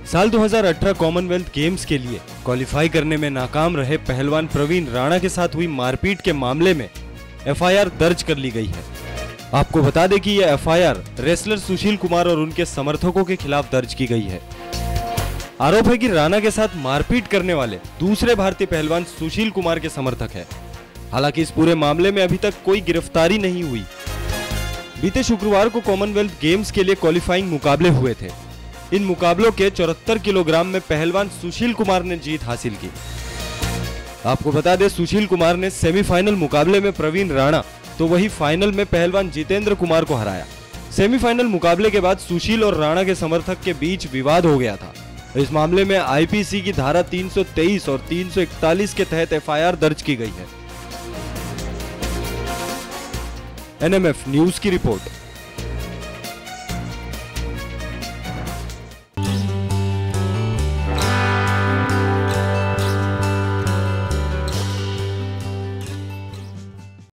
साल 2018 Commonwealth games के लिए क्वालिफाई करने में नाकाम रहे पहलवान प्रवीण राणा के साथ हुई मारपीट के मामले में एफआईआर दर्ज कर ली गई है। आपको बता दें कि यह एफआईआर रेसलर सुशील कुमार और उनके समर्थकों के खिलाफ दर्ज की गई है। आरोप है कि राणा के साथ मारपीट करने वाले दूसरे भारतीय पहलवान सुशील कुमार के समर्थक है। हालांकि इस पूरे मामले में अभी तक कोई गिरफ्तारी नहीं हुई। बीते शुक्रवार को कॉमनवेल्थ गेम्स के लिए क्वालिफाइंग मुकाबले हुए थे। इन मुकाबलों के 74 किलोग्राम में पहलवान सुशील कुमार ने जीत हासिल की। आपको बता दें, सुशील कुमार ने सेमीफाइनल मुकाबले में प्रवीण राणा तो वही फाइनल में पहलवान जितेंद्र कुमार को हराया। सेमीफाइनल मुकाबले के बाद सुशील और राणा के समर्थक के बीच विवाद हो गया था। इस मामले में आईपीसी की धारा 323 और 341 के तहत एफआईआर दर्ज की गई है। एनएमएफ न्यूज की रिपोर्ट।